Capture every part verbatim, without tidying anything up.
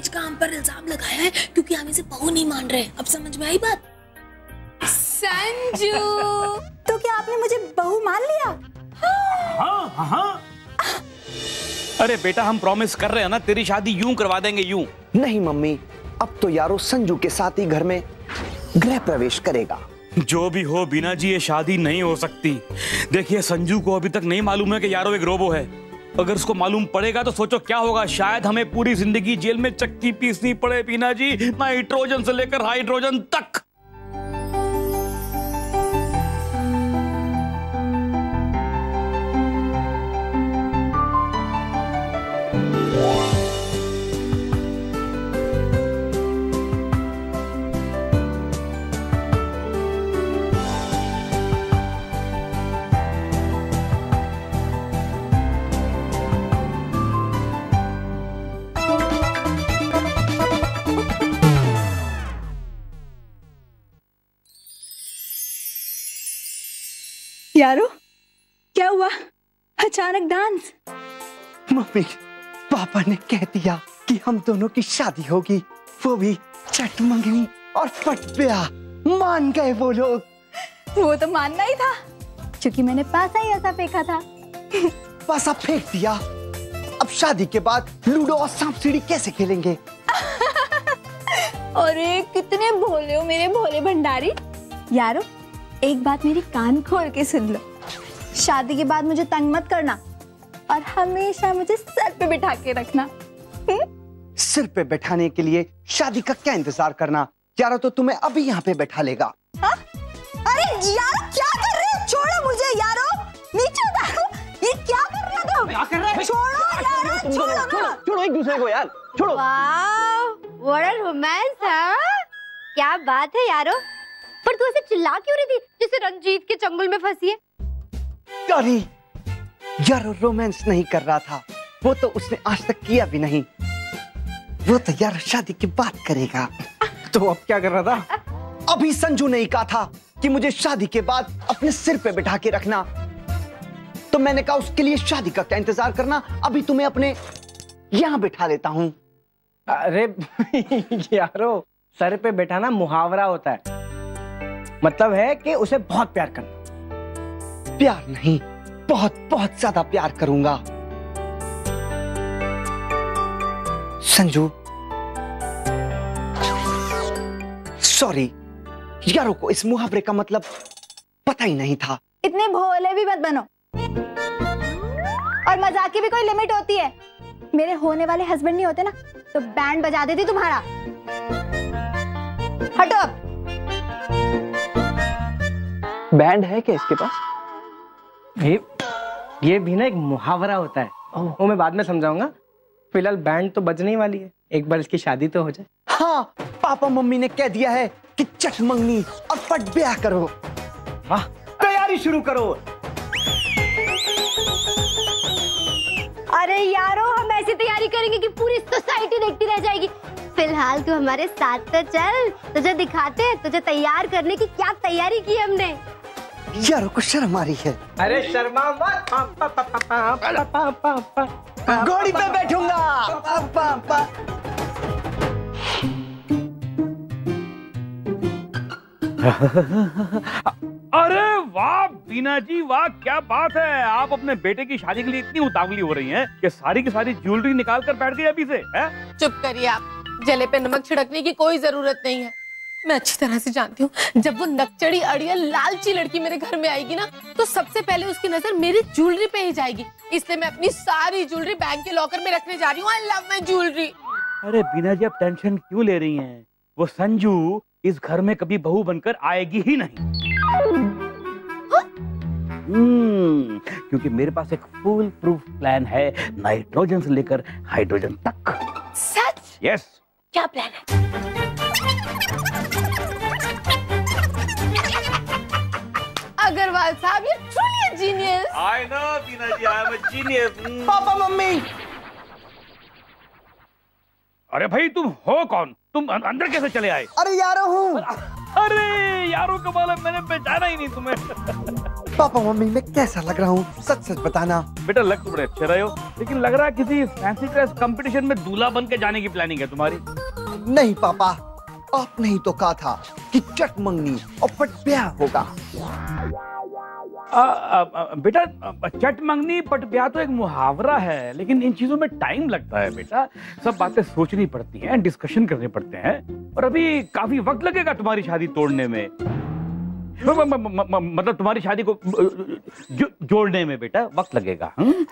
दहेज का हम पर इल्जाम लगाया है क्योंकि हम इसे बहू नहीं मान रहे। अब समझ में आई बात? संजू तो क्या आपने मुझे बहू मान लिया? हाँ हाँ हाँ। अरे बेटा हम प्रॉमिस कर रहे हैं ना, तेरी शादी यूं करवा देंगे यूं। नहीं मम्मी, अब तो यारो संजू के साथ ही घर में गृह प्रवेश करेगा। जो भी हो बीना जी, ये शादी नहीं हो सकती। देखिए संजू को अभी तक नहीं मालूम है कि यारो एक रोबो है। अगर उसको मालूम पड़ेगा तो सोचो क्या होगा। शायद हमें पूरी जिंदगी जेल में चक्की पीसनी पड़े बीना जी, नाइट्रोजन से लेकर हाइड्रोजन तक। यारो, क्या हुआ? अचानक डांस? मम्मी, पापा ने कह दिया कि हम दोनों की शादी होगी, वो भी चट मंगनी और फट ब्याह। मान गए वो लोग। वो तो मानना ही था क्योंकि मैंने पासा ही ऐसा फेंका था। पासा फेंक दिया। अब शादी के बाद लूडो और सांप सीढ़ी कैसे खेलेंगे? अरे कितने भोले हो मेरे भोले भंडारी। यारो, एक बात मेरी कान खोल के सुन लो। शादी के बाद मुझे तंग मत करना और हमेशा मुझे सर पे बिठा के रखना। हुँ? सिर पे बैठाने के लिए शादी का क्या इंतजार करना? यारो तो तुम्हें अभी यहाँ पे बैठा लेगा। हा? अरे यारो क्या कर रहे हो? छोड़ो मुझे यारो, नीचे उतारो। ये क्या कर रहे हो तुम? क्या कर रहे हो? छोड़ो यारो, छोड़ो ना। छोड़ो एक दूसरे को यार, छोड़ो। वाह, व्हाट अ रोमांस है। क्या बात है यारो। पर तू ऐसे चिल्ला क्यों रही थी जैसे रंजीत के चंगुल में फंसी है? अरे यारो रोमांस नहीं कर रहा था, वो तो उसने आज तक किया भी नहीं। वो तो यार शादी की बात करेगा। तो अब क्या कर रहा था? अभी संजू ने कहा था कि मुझे शादी के बाद अपने सिर पे बिठा के रखना, तो मैंने कहा उसके लिए शादी का क्या इंतजार करना, अभी तुम्हें अपने यहाँ बिठा लेता हूँ। अरे यारो, सर पे बैठाना मुहावरा होता है, मतलब है कि उसे बहुत प्यार करना। प्यार नहीं, बहुत बहुत ज्यादा प्यार करूंगा। संजू, सॉरी, यारो को इस मुहावरे का मतलब पता ही नहीं था। इतने भोले भी मत बनो, और मजाक की भी कोई लिमिट होती है। मेरे होने वाले हस्बैंड नहीं होते ना तो बैंड बजा देती तुम्हारा। हटो अब। बैंड है क्या इसके पास? ये ये भी ना एक मुहावरा होता है, वो मैं बाद में समझाऊंगा। फिलहाल बैंड तो बजने ही वाली है, एक बार इसकी शादी तो हो जाए। हाँ, पापा मम्मी ने कह दिया है कि चट मंगनी और फट ब्याह करो। वाह, तैयारी शुरू करो। अरे यारो, हम ऐसी तैयारी करेंगे कि पूरी सोसाइटी देखती रह जाएगी। फिलहाल तू हमारे साथ तो चल, तुझे दिखाते हैं तुझे तैयार करने की क्या तैयारी की हमने। यारो को शर्म आ रही है। अरे शर्मा मत। घोड़ी पे बैठूंगा। अरे वाह बीना जी, वाह क्या बात है। आप अपने बेटे की शादी के लिए इतनी उतावली हो रही हैं कि सारी की सारी ज्वेलरी निकाल कर बैठ गई अभी से। है? चुप करिए आप, जले पे नमक छिड़कने की कोई जरूरत नहीं है। मैं अच्छी तरह से जानती हूँ, जब वो नकचड़ी अड़ियल लालची लड़की मेरे घर में आएगी ना, तो सबसे पहले उसकी नजर मेरी ज्वेलरी पे ही जाएगी। इसलिए मैं अपनी सारी ज्वेलरी बैंक के लॉकर में रखने जा रही हूँ। I love my jewellery. अरे बीना जी, आप टेंशन क्यों ले रही हैं? वो संजू इस घर में कभी बहू बनकर आएगी ही नहीं। हम्म, क्योंकि मेरे पास एक फुल प्रूफ प्लान है, नाइट्रोजन से लेकर हाइड्रोजन तक। सच? यस। क्या प्लान है? अग्रवाल साहब, ये truly a genius. I know Beena ji, I am a genius. पापा मम्मी। अरे भाई तुम हो कौन? तुम अंदर कैसे चले आए? अरे यारो हूँ। अरे यारो का मालूम, मैंने पहचाना ही नहीं तुम्हें। पापा मम्मी मैं कैसा लग रहा हूँ, सच सच बताना। बेटा लग तो बड़े अच्छे रहे हो, लेकिन लग रहा है किसी फैंसी ड्रेस कंपटीशन में दूल्हा बन के जाने की प्लानिंग है तुम्हारी। नहीं पापा, आपने ही तो कहा था कि चट मंगनी और पट ब्याह होगा। आ, आ, आ, बेटा चट मंगनी पट ब्याह तो एक मुहावरा है, लेकिन इन चीजों में टाइम लगता है बेटा। सब बातें सोचनी पड़ती हैं, डिस्कशन करने पड़ते हैं, और अभी काफी वक्त लगेगा तुम्हारी शादी तोड़ने में, म, म, म, म, मतलब तुम्हारी शादी को जो, जोड़ने में बेटा वक्त लगेगा।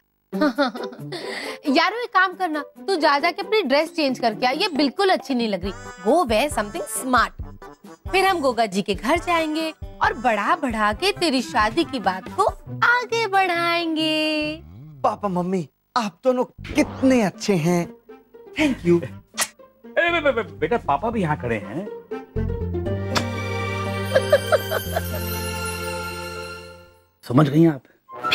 यारो एक काम करना, तू जा जा के अपनी ड्रेस चेंज करके आ, ये बिल्कुल अच्छी नहीं लग रही। Go wear something smart. फिर हम गोगा जी के घर जाएंगे और बढ़ा बढ़ा के तेरी शादी की बात को आगे बढ़ाएंगे। पापा मम्मी आप दोनों कितने अच्छे हैं, थैंक यू। ए, बे, बे, बे, बेटा पापा भी यहाँ खड़े हैं। समझ गई आप?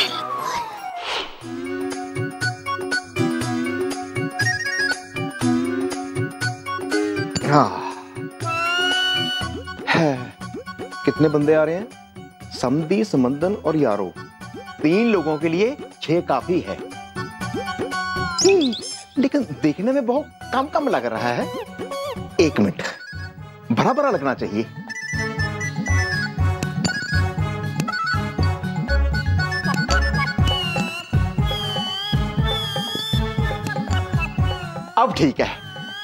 हाँ है। कितने बंदे आ रहे हैं? समधी, समंदन और यारो, तीन लोगों के लिए छह काफी है। लेकिन देखने में बहुत कम कम लग रहा है। एक मिनट, बड़ा बड़ा लगना चाहिए। अब ठीक है।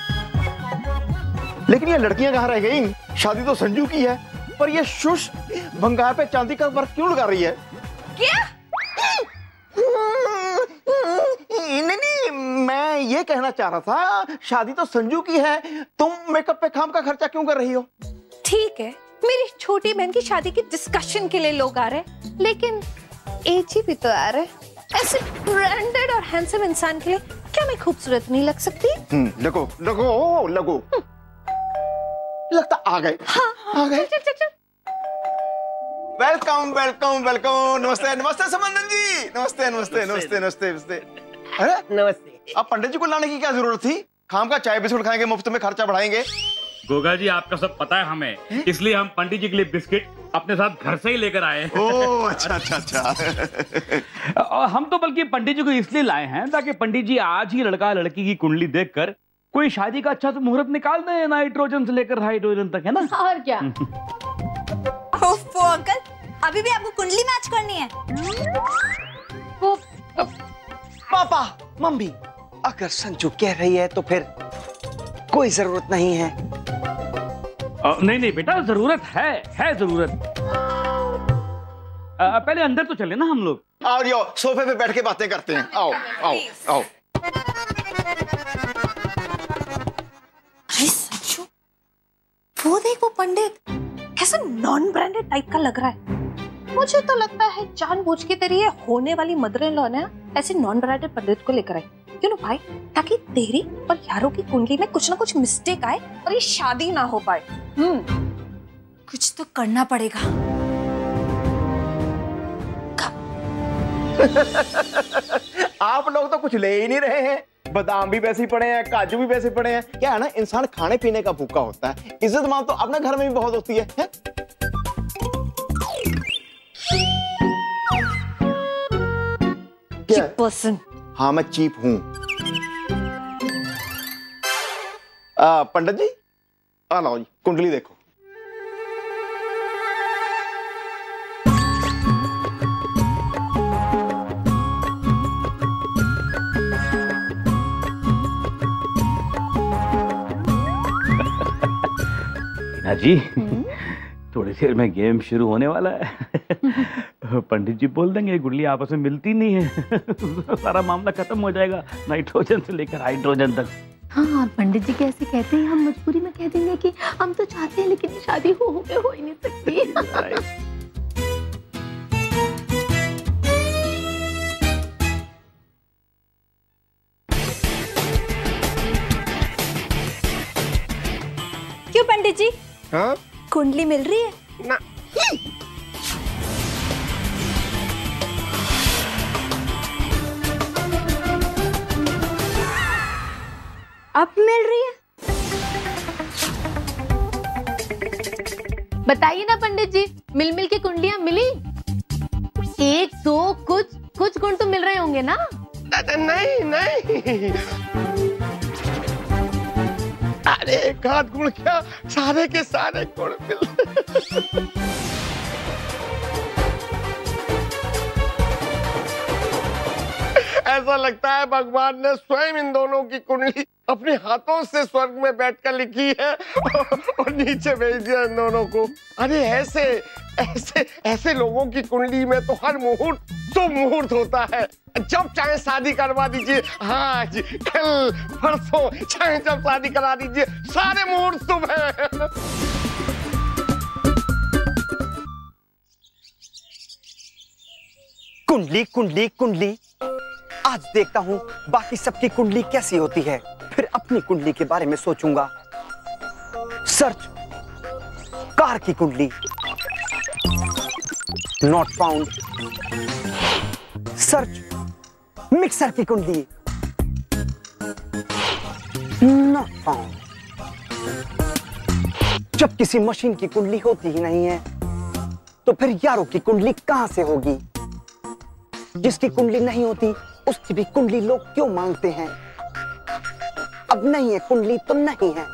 लेकिन ये लड़कियां कहां रह गई? शादी तो संजू की है, पर ये शुश भंगार पे चांदी का वर्क क्यों लगा रही है? क्या? नहीं नहीं, मैं ये कहना चाह रहा था, शादी तो संजू की है, तुम मेकअप पे खाम का खर्चा क्यों कर रही हो? ठीक है, मेरी छोटी बहन की शादी की डिस्कशन के लिए लोग आ रहे हैं, लेकिन एजी भी तो आ रहे हैं। ऐसे ब्रांडेड और हैंडसम इंसान के लिए क्या मैं खूबसूरत नहीं लग सकती? हम्म, लगो लगो लगो। लगता आ गए। हाँ, आ गए। चल, चल, चल। Welcome welcome welcome. नमस्ते नमस्ते समंदन जी। नमस्ते नमस्ते नमस्ते नमस्ते नमस्ते। अरे नमस्ते। अब पंडित जी को लाने की क्या जरूरत थी? खाम का चाय बिस्कुट खाएंगे, मुफ्त में खर्चा बढ़ाएंगे। गोगा जी आपका सब पता है हमें, इसलिए हम पंडित जी के लिए बिस्किट अपने साथ घर से ही लेकर आए। ओह अच्छा अच्छा अच्छा। और हम तो बल्कि पंडित जी को इसलिए लाए हैं ताकि पंडित जी आज ही लड़का लड़की की कुंडली देखकर कोई शादी का अच्छा सा मुहूर्त निकाल दे, नाइट्रोजन से लेकर हाइड्रोजन तक, है ना? और क्या? ओफो अंकल, अभी भी आपको कुंडली मैच करनी है? वो पापा मम्मी अगर संजू कह रही है तो फिर कोई जरूरत नहीं है। आ, नहीं नहीं बेटा, जरूरत है है जरूरत। आ, पहले अंदर तो चले ना हम लोग। आओ यो, सोफे पे बैठ के बातें करते हैं। आओ आओ आओ। अरे संजू, वो देख वो पंडित कैसा नॉन ब्रांडेड टाइप का लग रहा है। मुझे तो लगता है जानबूझ के तेरी ये होने वाली मदर इन लॉ ने ऐसे नॉन ब्रांडेड पंडित को लेकर आई, क्यों ना भाई, ताकि तेरी और यारो की कुंडली में कुछ ना कुछ मिस्टेक आए और ये शादी ना हो पाए। हम्म, कुछ तो करना पड़ेगा। आप लोग तो कुछ ले ही नहीं रहे हैं। बादाम भी वैसे ही पड़े हैं, काजू भी वैसे पड़े हैं। क्या है ना, इंसान खाने पीने का भूखा होता है, इज्जत मान तो अपने घर में भी बहुत होती है, है? क्या? पर्सन। हाँ मैं चीप हूं। पंडित जी आ लाओ जी, कुंडली देखो। जी थोड़ी देर में गेम शुरू होने वाला है। पंडित जी बोल देंगे गुड़ली आपस में मिलती नहीं है। सारा मामला खत्म हो जाएगा, नाइट्रोजन से लेकर हाइड्रोजन तक। हाँ, पंडित जी कैसे कहते हैं, हम मजबूरी में कह देंगे कि हम तो चाहते हैं लेकिन शादी हो हो के हो ही नहीं सकती। क्यों पंडित जी? हाँ? कुंडली मिल रही है ना। अब मिल रही है? बताइए ना पंडित जी, मिल मिल के कुंडलियां मिली? एक दो कुछ कुछ गुण तो मिल रहे होंगे ना? नहीं नहीं, अरे एक आध गुण क्या, सारे के सारे गुण मिल ऐसा लगता है भगवान ने स्वयं इन दोनों की कुंडली अपने हाथों से स्वर्ग में बैठकर लिखी है और नीचे भेज दिया इन दोनों को। अरे ऐसे ऐसे ऐसे लोगों की कुंडली में तो हर मुहूर्त शुभ मुहूर्त होता है। जब चाहे शादी करवा दीजिए, हाँ जी, कल परसों चाहे जब शादी करा दीजिए, सारे मुहूर्त शुभ हैं। कुंडली कुंडली कुंडली, आज देखता हूँ बाकी सबकी कुंडली कैसी होती है, फिर अपनी कुंडली के बारे में सोचूंगा। सर्च कार की कुंडली, नॉट फाउंड। सर्च मिक्सर की कुंडली, नॉट फाउंड। जब किसी मशीन की कुंडली होती ही नहीं है तो फिर यारों की कुंडली कहां से होगी? जिसकी कुंडली नहीं होती उसकी भी कुंडली लोग क्यों मांगते हैं? अब नहीं है कुंडली तो नहीं है।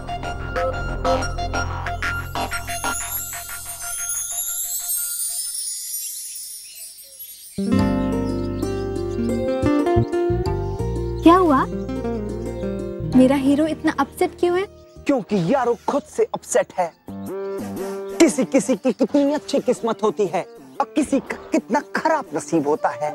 क्या हुआ? मेरा हीरो इतना अपसेट क्यों है? क्योंकि यारो खुद से अपसेट है। किसी किसी की कितनी अच्छी किस्मत होती है और किसी का कितना खराब नसीब होता है,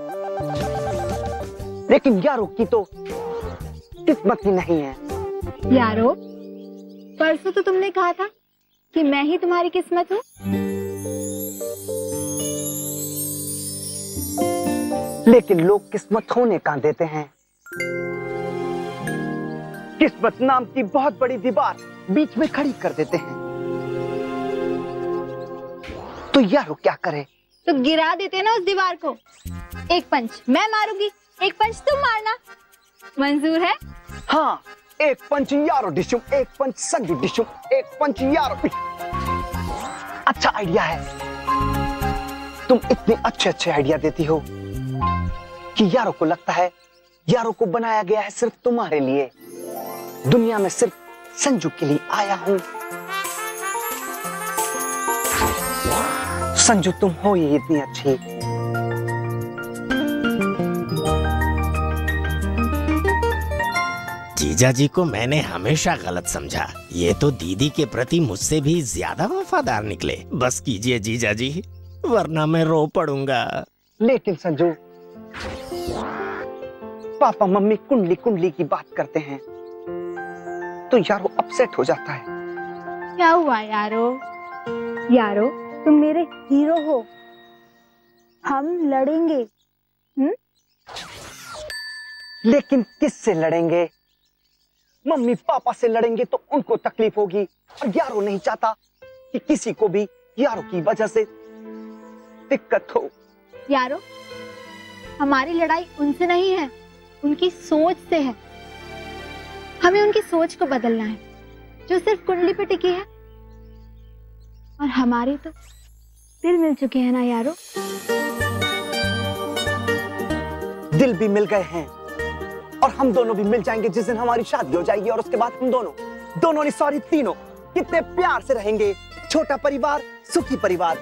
लेकिन यारो की तो किस्मत ही नहीं है। यारो, परसों तो तुमने कहा था कि मैं ही तुम्हारी किस्मत हूँ। लेकिन लोग किस्मत होने कहाँ देते हैं? किस्मत नाम की बहुत बड़ी दीवार बीच में खड़ी कर देते हैं। तो यारो क्या करे? तो गिरा देते ना उस दीवार को। एक पंच मैं मारूंगी, एक पंच तुम मारना। मंजूर है? हाँ, एक पंच यारो डिशुम, एक पंच संजू डिशुम, एक पंच यारो। अच्छा आइडिया है। तुम इतने अच्छे अच्छे आइडिया देती हो कि यारो को लगता है यारो को बनाया गया है सिर्फ तुम्हारे लिए। दुनिया में सिर्फ संजू के लिए आया हूं। संजू तुम हो ही इतनी अच्छी। जीजा जी को मैंने हमेशा गलत समझा। ये तो दीदी के प्रति मुझसे भी ज्यादा वफादार निकले। बस कीजिए जीजा जी, वरना मैं रो पड़ूंगा। लेकिन संजू, पापा मम्मी कुंडली कुंडली की बात करते हैं तो यारो अपसेट हो जाता है। क्या हुआ यारो? यारो, तुम मेरे हीरो हो, हम लड़ेंगे। हुँ? लेकिन किससे लड़ेंगे? मम्मी पापा से लड़ेंगे तो उनको तकलीफ होगी, और यारो नहीं चाहता कि किसी को भी यारो की वजह से दिक्कत हो। यारो, हमारी लड़ाई उनसे नहीं है, उनकी सोच से है। हमें उनकी सोच को बदलना है, जो सिर्फ कुंडली पे टिकी है। और हमारी तो दिल मिल चुके हैं ना यारो। दिल भी मिल गए हैं और हम दोनों भी मिल जाएंगे जिस दिन हमारी शादी हो जाएगी, और उसके बाद हम दोनों दोनों नहीं सॉरी तीनों कितने प्यार से रहेंगे। छोटा परिवार, सुखी परिवार।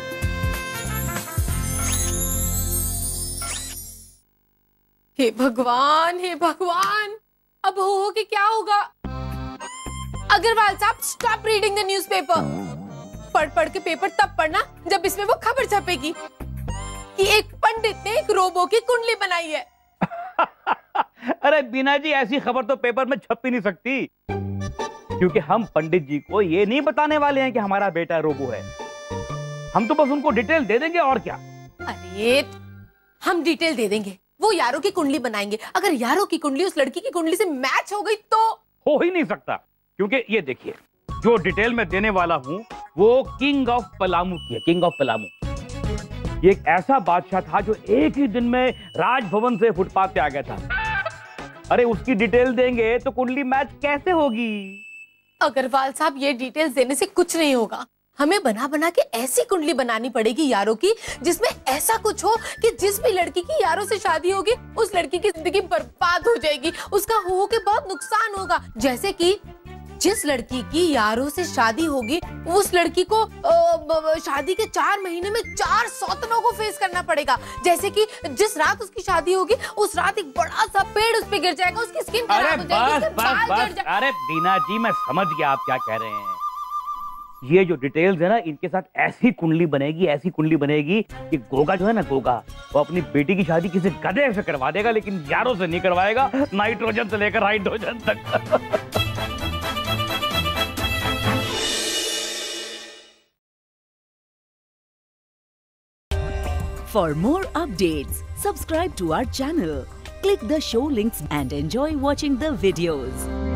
हे भगवान, हे भगवान, अब हो हो कि क्या होगा? अग्रवाल साहब, स्टॉप रीडिंग द न्यूज़पेपर। पढ़ पढ़ के पेपर तब पढ़ना जब इसमें वो खबर छपेगी कि एक पंडित ने एक रोबो की कुंडली बनाई है। अरे बीना जी, ऐसी खबर तो पेपर में छप ही नहीं सकती, क्योंकि हम पंडित जी को ये नहीं बताने वाले हैं कि हमारा बेटा रोबो है। हम तो बस उनको डिटेल दे देंगे, और क्या। अरे हम डिटेल दे देंगे, वो यारो की कुंडली बनाएंगे। अगर यारो की कुंडली उस लड़की की कुंडली से मैच हो गई तो हो ही नहीं सकता, क्योंकि ये देखिए, जो डिटेल में देने वाला हूं वो किंग ऑफ पलामू की है। किंग ऑफ पलामू ये एक ऐसा बादशाह था जो एक ही दिन में राजभवन से फुटपाथ पे आ गया था। अरे उसकी डिटेल देंगे तो कुंडली मैच कैसे होगी? अग्रवाल साहब, ये डिटेल्स देने से कुछ नहीं होगा। हमें बना बना के ऐसी कुंडली बनानी पड़ेगी यारो की जिसमें ऐसा कुछ हो कि जिस भी लड़की की यारो से शादी होगी उस लड़की की जिंदगी बर्बाद हो जाएगी, उसका हो, हो के बहुत नुकसान होगा। जैसे कि जिस लड़की की यारो से शादी होगी उस लड़की को आ, शादी के चार महीने में चार सौतनों को फेस करना पड़ेगा। जैसे कि जिस रात उसकी शादी होगी उस रात एक बड़ा सा पेड़ उस पे गिर जाएगा, उसकी स्किन खराब हो जाएगी, उसके बाल झड़ जाएंगे। अरे बीना जी मैं समझ गया आप क्या कह रहे हैं। ये जो डिटेल्स है ना इनके साथ ऐसी कुंडली बनेगी, ऐसी कुंडली बनेगी कि गोगा जो है ना गोगा वो अपनी बेटी की शादी किसी गधे से करवा देगा लेकिन यारों से नहीं करवाएगा, नाइट्रोजन से लेकर हाइड्रोजन तक। For more updates, subscribe to our channel, click the show links and enjoy watching the videos.